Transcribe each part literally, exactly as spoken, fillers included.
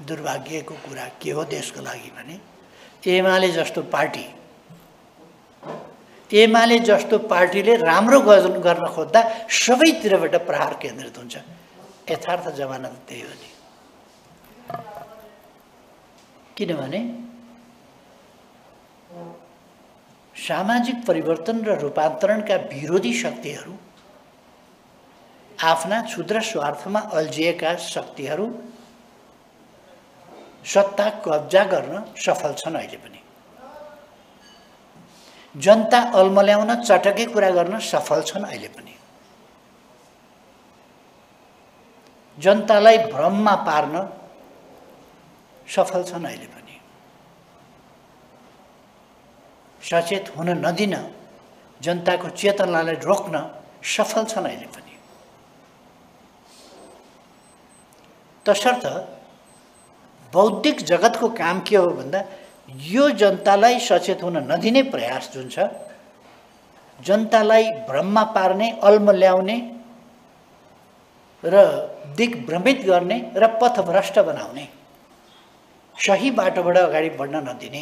दुर्भाग्यको कुरा के हो देशको लागि भने एमाले जस्तो पार्टी एमाले जस्तो पार्टीले राम्रो गर्न खोज्दा सबैतिरबाट प्रहार केन्द्रित हुन्छ। यथार्थ जमाना त त्यही हो नि। किनभने सामाजिक परिवर्तन र रूपान्तरणका विरोधी शक्तिहरू आफ्ना क्षुद्र स्वार्थमा अल्झिएका शक्तिहरू सत्ता कब्जा गर्न सफल छन्। अहिले पनि जनता अल्मल्याउन चटके कुरा गर्न सफल छन्। अहिले पनि जनतालाई भ्रममा पार्न सफल छन्। अहिले पनि सचेत हुन नदिन जनताको चेतनालाई रोक्न सफल छन्। अहिले पनि तसर्थ बौद्धिक जगतको काम के हो भन्दा यो जनतालाई सचेत हुन नदिने प्रयास जुन छ, जनतालाई भ्रममा पार्ने, अल्मल्याउने र दिग्भ्रमित गर्ने र पथभ्रष्ट बनाउने, सही बाटोबाट अगाडि बढ्न नदिने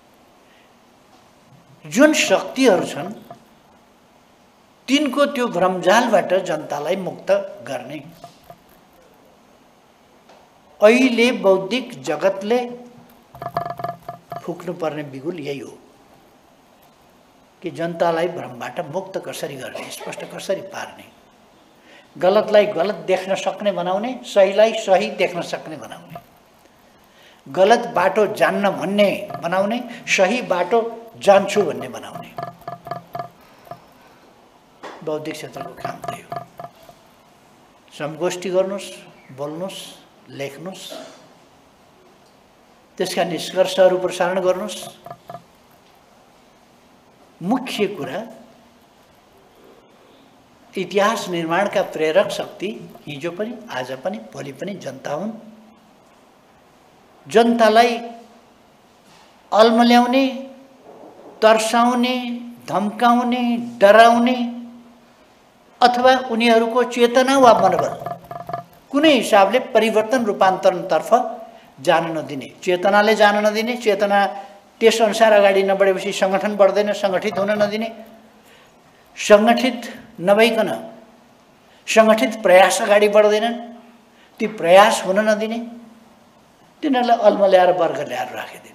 जुन शक्तिहरू छन् तिनको त्यो भ्रमजालबाट जनतालाई मुक्त गर्ने अहिले बौद्धिक जगतले फुक्नुपर्ने बिगुल यही हो कि जनतालाई भ्रमबाट मुक्त कसरी गर्ने, स्पष्ट कसरी पार्ने, गलतलाई गलत देख्न सक्ने बनाउने, सहीलाई सही देख्न सक्ने बनाउने, गलत बाटो जान्न भन्ने बनाउने, सही बाटो जान्छु भन्ने बनाउने। बौद्धिक क्षेत्रको काम त्यही हो। समगोष्ठी गर्नुस्, बोल्नुस्, लेख्नुस्, त्यसका निष्कर्षहरू प्रसारण गर्नुस्। मुख्य कुरा इतिहास निर्माणका प्रेरक शक्ति हिजो पनि, आज पनि, भोलि पनि जनता हुन्। जनतालाई अल्मल्याउने, तर्साउने, धम्काउने, डराउने अथवा उनीहरूको चेतना वा मनोबल कुनै हिसाबले परिवर्तन रूपान्तरणतर्फ जान नदिने, चेतनाले जान नदिने, चेतना त्यसअनुसार अगाडि नबढेपछि सङ्गठन बढ्दैन, सङ्गठित हुन नदिने, सङ्गठित नभइकन सङ्गठित प्रयास अगाडि बढ्दैनन्, ती प्रयास हुन नदिने, तिनीहरूलाई अल्मल्याएर वर्ग ल्याएर राखिदिने।